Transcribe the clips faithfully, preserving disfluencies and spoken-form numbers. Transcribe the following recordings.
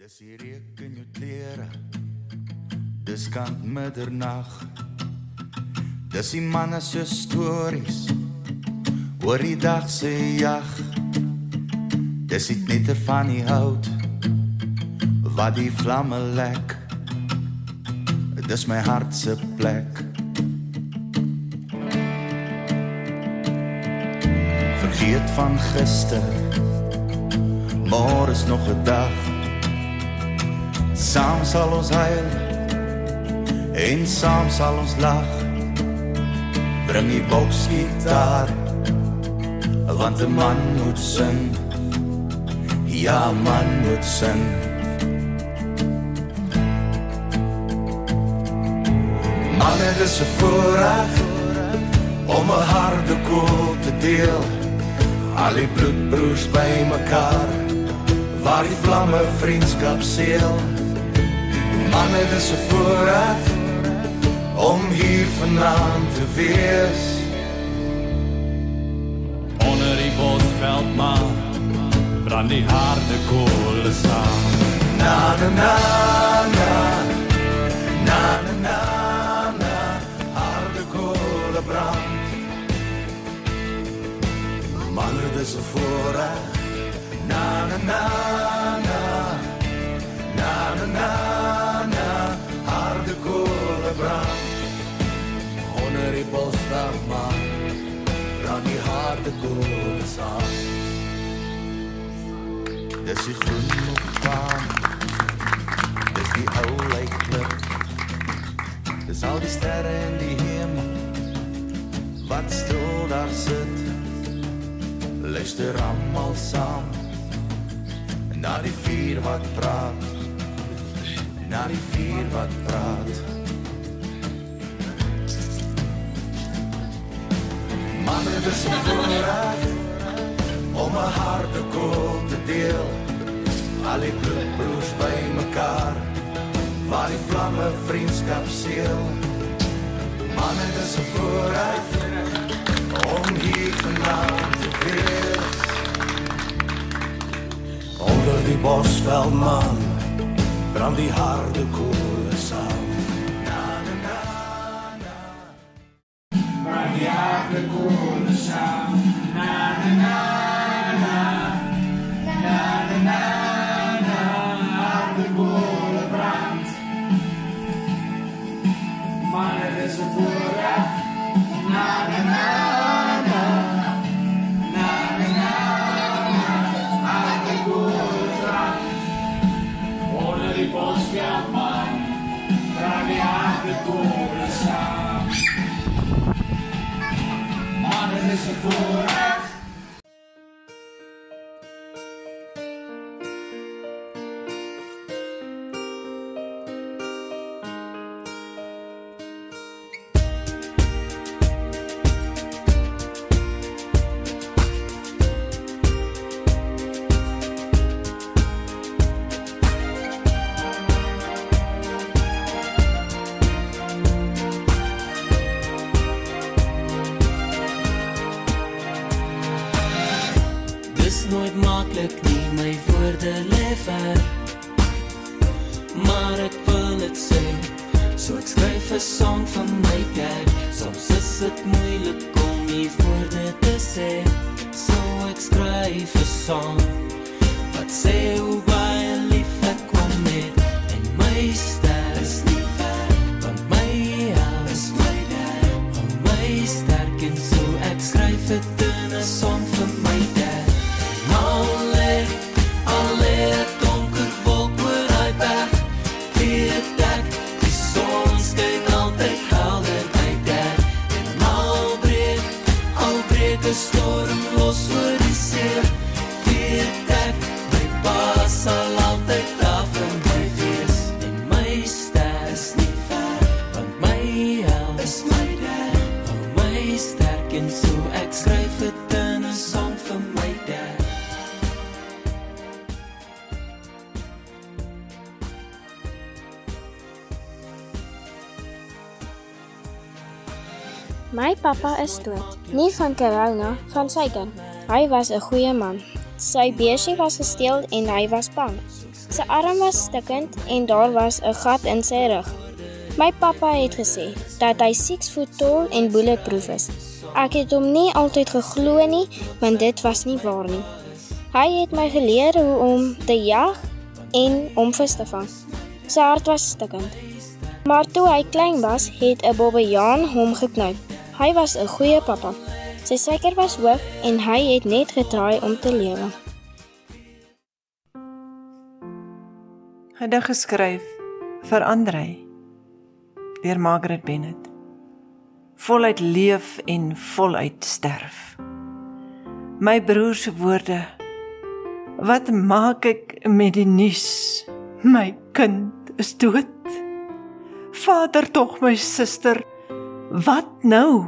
Dis die reuk in jou klere, dis kant middernag. Dis die manne se stories oor die dag se jag. Dis die knitter van die hout wat die vlamme lek. Dis my hart se plek. Vergeet van gister, môre is nog 'n dag. Saam sal ons huil en saam sal ons lag. Bring die boksgitaar, want 'n man moet sing. Ja, man moet sing. Manne, dis 'n voorreg om 'n harde koel te deel. Al die bloedbroers by mekaar, waar die vlamme vriendskap seël. Manne, dis 'n voorreg om hier vanaand te wees. Onder die bosveldmaan brand die harde koele saam. Na na na na, na na na na, harde koele brand. Manne, dis 'n voorreg. Na na na na, na na na na, harde koele brand. Onder die bosveldmaan brand die harde koele saam. Dis die groen op die baan, dis die ou lijkklip. Dis al die sterre in die hemel wat stil daar sit. Luister almal saam na die vuur wat praat, na die vuur wat praat. Manne, dis 'n voorreg om 'n harde koel te deel. Al die bloedbroers by mekaar, waar die vlamme vriendskap seël. Manne, dis 'n voorreg om hier vanaand te wees. Onder die bosveldmaan brand die harde koele saam. Na na na na, brand die harde koele saam. Na na na na, na na na na, harde koele brand. Manne, dis 'n voorreg. Na na na na, na na na na, harde koele brand. Onder die bosveldmaan brand die harde koele saam. Manne, dis 'n voorreg. Nooit maklik nie, my woorde lê ver, maar ek wil dit sê, so ek skryf 'n song van my tyd. Soms is dit moeilik om die woorde te sê, so ek skryf 'n song wat sê hoe baie lief ek kwam met, en my ster is nie ver, want my hel is my dad. Oh, my sterk en so ek skryf dit in 'n song vir my dad. De storm los oor die see, weet ek, my pa sal altyd daar vir my wees. En my ster is nie ver, want my hel is my dad. Oh, my sterk en so ek skryf dit in 'n song vir my dad. My pappa is dood. Nie van corona, van sy kind. Hy was 'n goeie man. Sy beursie was gesteel en hy was bang. Sy arm was stikkend en daar was 'n gat in sy rug. My pappa het gesê dat hy six foot tall en bulletproof is. Ek het hom nie altyd geglo nie, want dit was nie waar nie. Hy het my geleer hoe om te jag en om vis te vang. Sy hart was stikkend. Maar toe hy klein was, het 'n bobbejaan hom geknou. Hy was 'n goeie pappa. Sy suiker was hoog en hy het net getraai om te lewe. Gedig geskryf vir Andrei deur Margaret Bennett. Voluit leef en voluit sterf. My broer se woorde. Wat maak ek met die nuus? My kind is dood. Vader tog my suster, wat nou?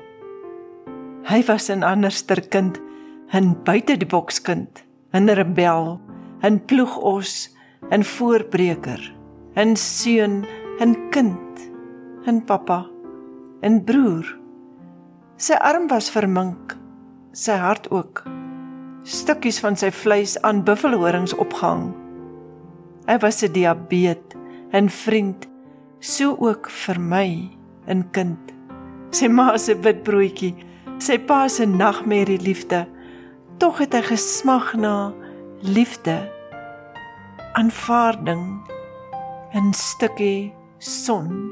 Hy was 'n anderster kind, 'n buite die boks kind, 'n rebel, 'n ploegos, 'n voorbreker, 'n seun, 'n kind, 'n pappa, 'n broer. Sy arm was vermink, sy hart ook. Stukkies van sy vleis aan buffelhorings opgehang. Hy was 'n diabeet, 'n vriend, so ook vir my, 'n kind. Sy ma se witbroodjie, sy pa se nagmerrie liefde. Tog het hy gesmag na liefde, aanvaarding, 'n stukkie son.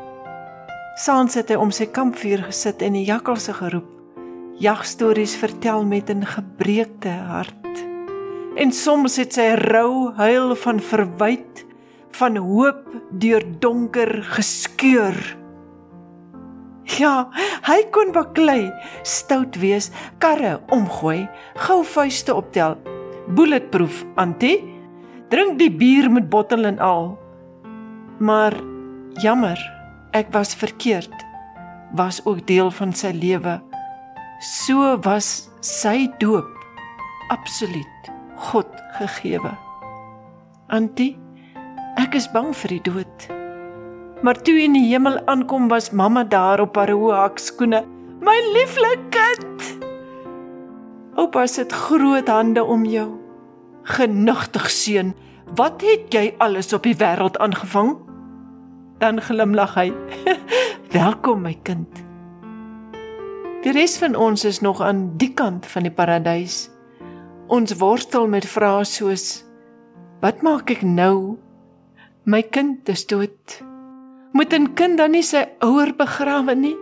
Saans het hy om sy kampvuur gesit en die jakkalse geroep, jagstories vertel met 'n gebreekte hart. En soms het sy rou huil van verwyd, van hoop deur donker geskeur. Ja, hy kon baklei, stout wees, karre omgooi, gou vuiste optel. Bulletproof, auntie, drink die bier met bottel en al. Maar jammer, ek was verkeerd, was ook deel van sy lewe. So was sy doop, absoluut God gegewe. Auntie, ek is bang vir die dood. Maar toe in die hemel aankom, was mamma daar op haar hoë hakskoene. My lieflike kind! Oupa sit groot hande om jou. Genigtig seun, wat het jy alles op die wêreld aangevang? Dan glimlag hy. Welkom my kind. Die res van ons is nog aan die kant van die paradys. Ons worstel met vrae soos, wat maak ek nou? My kind is dood. Moet 'n kind dan nie sy ouer begrawe nie?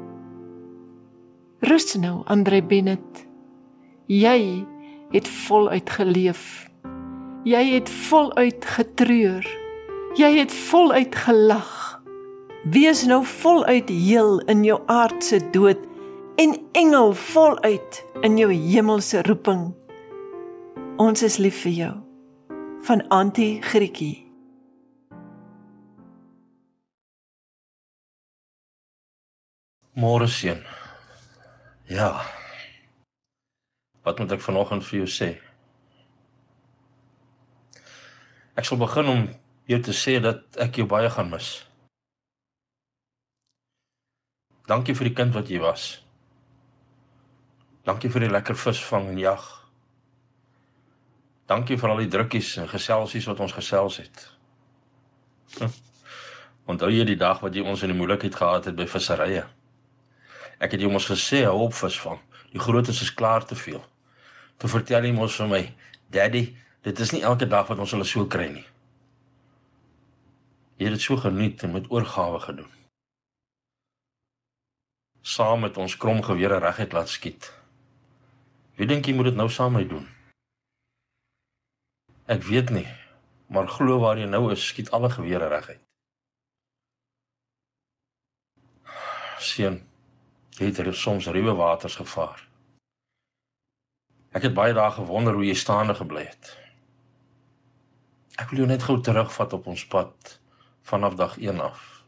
Rus nou, Andrei Bennett. Jy het voluit geleef. Jy het voluit getreur. Jy het voluit gelag. Wees nou voluit heel in jou aardse dood en engel voluit in jou hemelse roeping. Ons is lief vir jou. Van Auntie Grietjie. Môre seun. Ja. Wat moet ek vanoggend vir jou sê? Ek sal begin om jou te sê dat ek jou baie gaan mis. Dankie vir die kind wat jy was. Dankie vir die lekker visvang en jag. Dankie vir al die drukkies en geselsies wat ons gesels het. Hm. Onthou jy die dag wat jy ons in die moeilikheid gehad het by visserye? Ek het jou mos gesê, hou op visvang. Die grootes is klaar te veel. Toe vertel jy mos vir my, Daddy, dit is nie elke dag wat ons hulle so kry nie. Jy het dit so geniet en met oorgawe gedoen. Saam met ons kromgewere reguit laat skiet. Wie dink jy moet dit nou saam mee doen? Ek weet nie, maar glo waar jy nou is, skiet alle gewere reguit. Seun, jy het er soms ruwe waters gevaar. Ek het baie dae gewonder hoe jy staande gebly het. Ek wil jou net gou terugvat op ons pad, vanaf dag een af.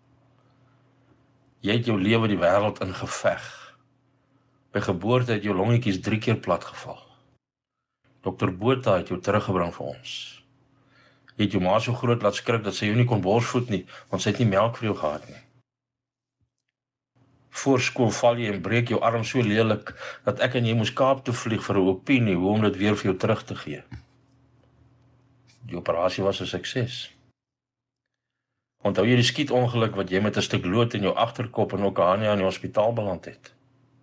Jy het jou lewe die wêreld in geveg. By geboorte het jou longetjies drie keer plat geval. Dokter Botha het jou teruggebring vir ons. Jy het jou ma so groot laat skrik dat sy jou nie kon borsvoed nie, want sy het nie melk vir jou gehad nie. Voor skool val jy en breek jou arm so lelik, dat ek en jy moes Kaap toe vlieg vir 'n opinie, hoe om dit weer vir jou terug te gee. Die operasie was 'n sukses. Onthou jy die skietongeluk wat jy met 'n stuk lood in jou agterkop en ook Hania in die hospitaal beland het?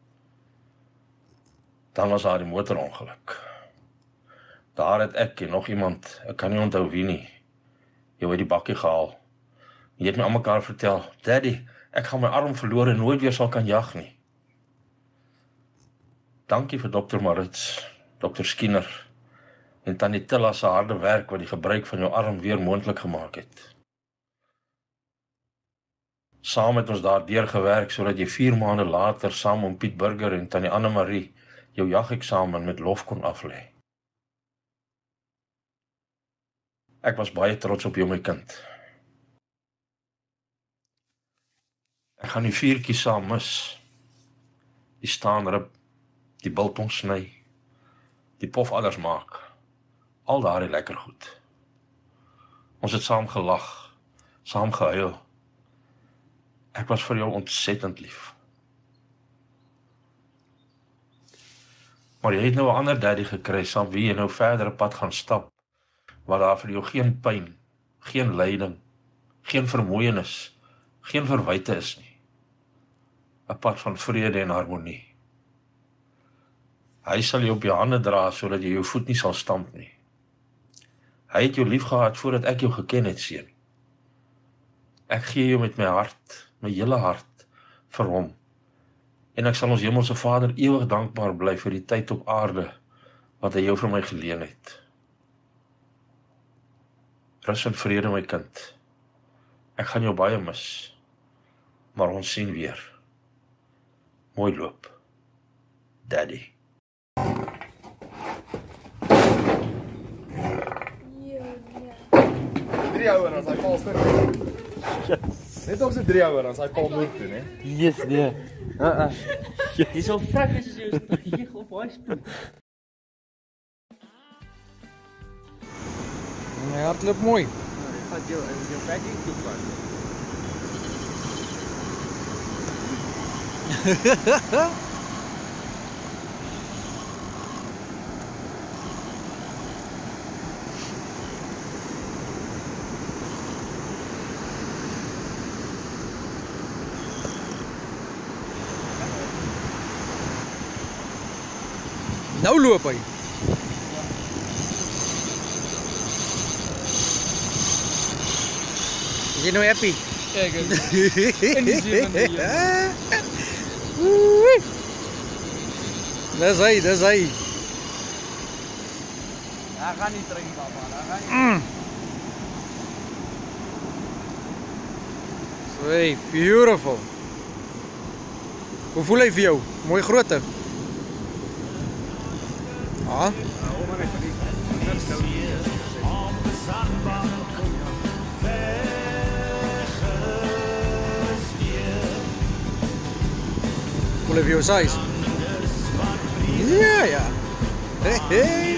Dan was daar die motorongeluk. Daar het ek en nog iemand, ek kan nie onthou wie nie, jou uit die bakkie gehaal. Jy het my aan mekaar vertel, Daddy, ek gaan my arm verloor en nooit weer sal kan jag nie. Dankie vir dokter Marits, dokter Skinner en Tannie Tilla se harde werk wat die gebruik van jou arm weer moontlik gemaak het. Saam het ons daar deurgewerk sodat jy vier maande later saam om Piet Burger en Tannie Anne-Marie jou jageksamen met lof kon aflê. Ek was baie trots op jou, my kind. Ek gaan die viertjies saam mis. Die staanrib, die biltong sny, die pofadders maak. Al daardie lekker goed. Ons het saam gelag, saam gehuil. Ek was vir jou ontsettend lief. Maar jy het nou 'n ander daddy gekry, saam wie jy nou verdere pad gaan stap, waar daar vir jou geen pyn, geen lyding, geen vermoeienis, geen verwyte is nie. 'n Pad van vrede en harmonie. Hy sal jou op jou hande dra, sodat jy jou voet nie sal stamp nie. Hy het jou lief gehad voordat ek jou geken het, seun. Ek gee jou met my hart, my hele hart, vir hom. En ek sal ons hemelse Vader ewig dankbaar bly vir die tyd op aarde, wat hy jou vir my geleen het. Rus in vrede, my kind. Ek gaan jou baie mis, maar ons sien weer. Mooi loop. Daddy. Drie ouwe, dan is hy paal stuk. Net op sy drie ouwe, dan is hy paal moed toe, ne? Yes, nee. Uh-uh. Jy sal vrek as jy hier op hy spoed. My hart loop mooi. Jy vat jou in jou packing toe van. Nou loop hy. Is jy nou happy? Ek is in die zevende jaar. Dis hy, dis hy. Daar gaan nie terug, papa. Daar gaan nie. Mm. Hey, beautiful. Hoe voel hy vir jou? Mooi grootte. Ah. Voel hy vir jou size? Ja, ja. Hey, hey.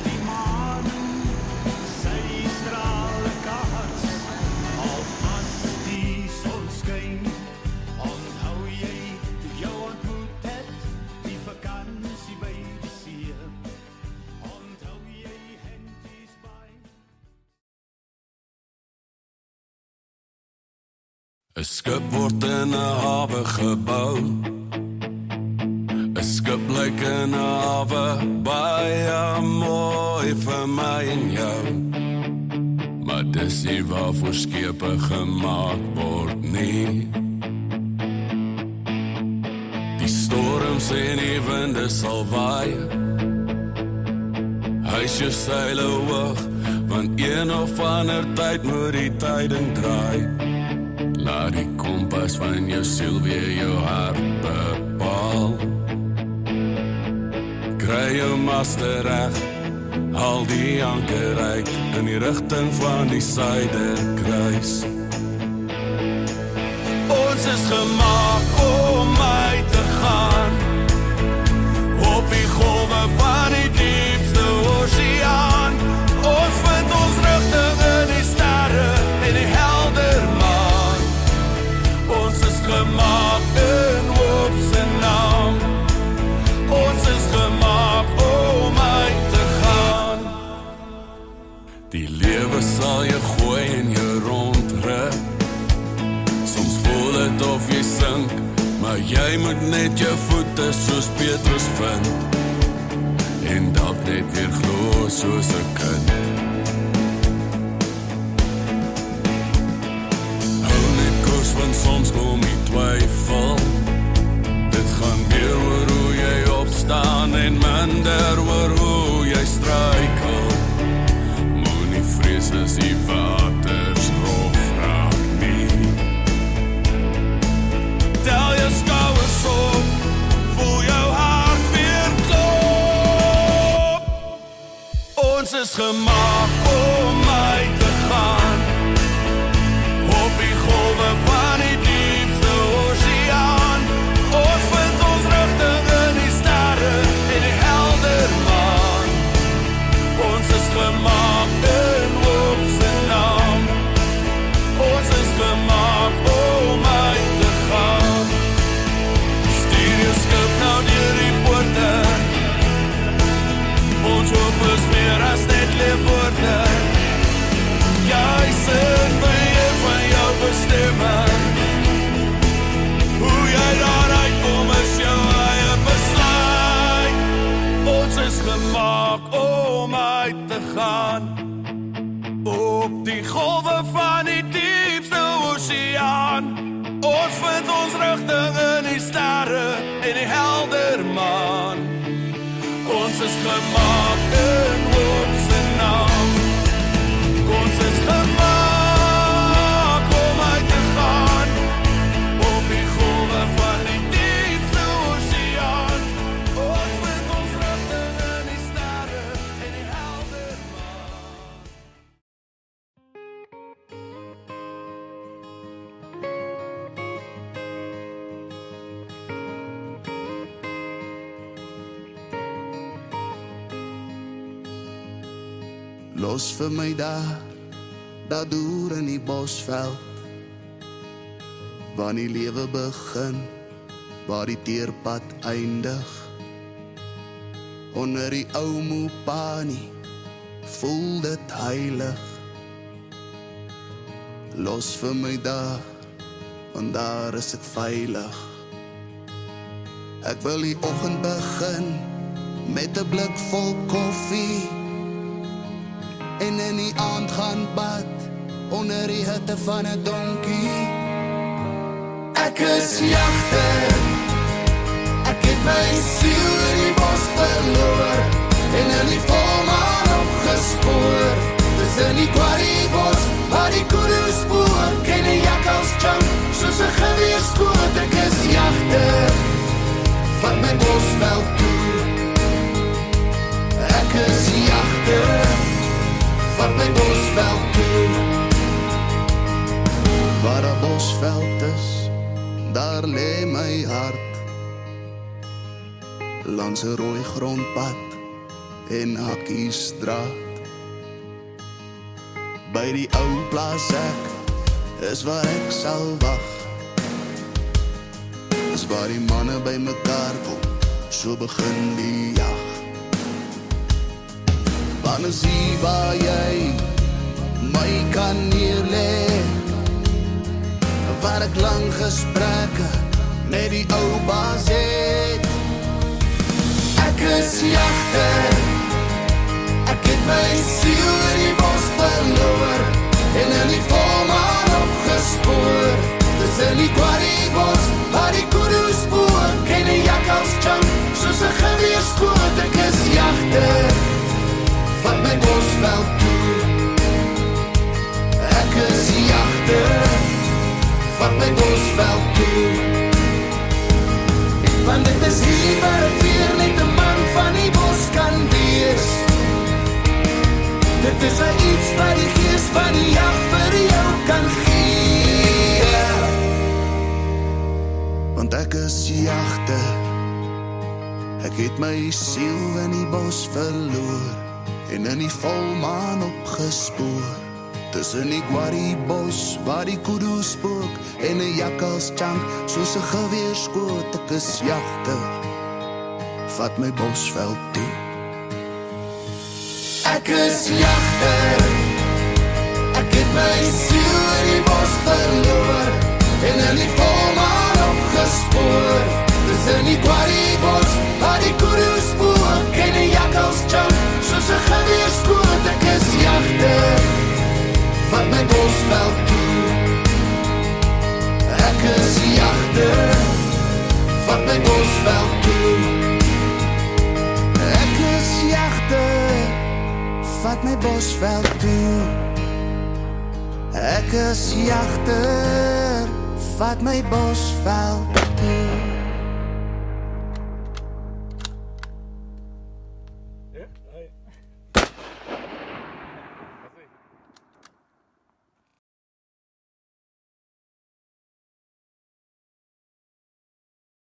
Een skip word in 'n hawe gebou. 'n Skip lyk in 'n hawe baie mooi vir my en jou. Maar dis nie waarvoor skepe gemaak word nie. Die storms en die winde sal waai. Hys jou seile hoog, want een of ander tyd moet die tyding draai. Laat die kompas van jou siel weer jou hart bepaal. Kry jou master reg, haal die anker uit in die rigting van die suiderkruis. Ons is gemaak om uit te gaan op die golwe van die diepste oseaan. Ons vind ons rigting in die sterre en die helder maan. Ons is gemaak in Die lewe sal jy gooi en jy rondruk. Soms voel het of jy sink, maar jy moet net jou voete soos Petrus vind. En dalk net weer glo soos 'n kind. Hou net koers, want soms kom die twyfel. Dit gaan meer oor hoe jy opstaan en minder oor hoe jy struikel. Moenie vrees as die waters rof raak nie. Tel jou skouers op, voel jou hart weer klop. Ons is gemaak om uit te gaan, op die golwe van die diepste oseaan. Ons vind ons rigting in die sterre en die helder maan. Ons is gemaak in op sy naam. Ons is gemaak om uit te gaan. Stuur jou skip nou deur die poorte. Ons hoop is meer as net leefwoorde. Jy sit beheer van jou bestemming. Hoe jy daaruit kom is jou eie besluit. Ons is gemaak om uit te gaan, op die golwe van die diepste oseaan. Ons vind ons rigting in die sterre en die helder maan. Ons is gemaak in op sy naam. Ons is gemaak om uit te gaan, op die golwe van die diepste oseaan. Ons vind ons rigting in die sterre en die helder maan. Los vir my daar, daar deur in die bosveld, waar die lewe begin, waar die teerpad eindig. Onder die ou Mopani, voel dit heilig. Los vir my daar, want daar is ek veilig. Ek wil die oggend begin, met 'n blik vol koffie, en in die aand gaan bad, onder die hitte van 'n donkie. Ek is jagter, ek het my siel in die bos verloor, en in die volmaan opgespoor. Tussen die Quarry-bos, waar die kudu spoor, en die jakkals jump, soos 'n geweerskoot. Ek is jagter, van my bosveld toe. Ek is jagter, van my bosveld toe. Waar 'n bosveld is, daar lê my hart, langs 'n rooi grondpad en Hakkiestraat. By die ou plaas ek, is waar ek sal wag, is waar die manne by mekaar kom, so begin die jag. Wanneer zie waar jy my kan neerlê, waar ek lang gesprekke met die ou baas het. Ek is jagter, ek het my siel in die bos verloor, en in die volmaan opgespoor. Tussen die Quarry-bos, waar die kudu spoor, en die jakkals jump, soos 'n geweerskoot. Ek is jagter, van my bosveld toe. Ek is jagter, van my bosveld toe. Want dit is hier waar ek weer net 'n man van die bos kan wees. Dit is 'n iets wat die gees van die jag vir jou kan gee. Want ek is jagter, ek het my siel in die bos verloor, en in die volmaan opgespoor. Tussen die Quarry-bos, waar die kudu spook, en 'n jakkals jank, soos 'n geweerskoot. Ek is jagter, vat my bosveld toe. Ek is jagter, Ek het my siel in die bos verloor en in die volmaan opgespoor. Dis in die Quarry-bos waar die koeroe spook en die jakkals jump soos 'n geweerskoot. Ek is jagter, vat my bosveld toe. Ek is jagter, vat my bosveld toe. Ek is jagter, vat my bosveld toe. Ek is jagter, vat my bosveld toe.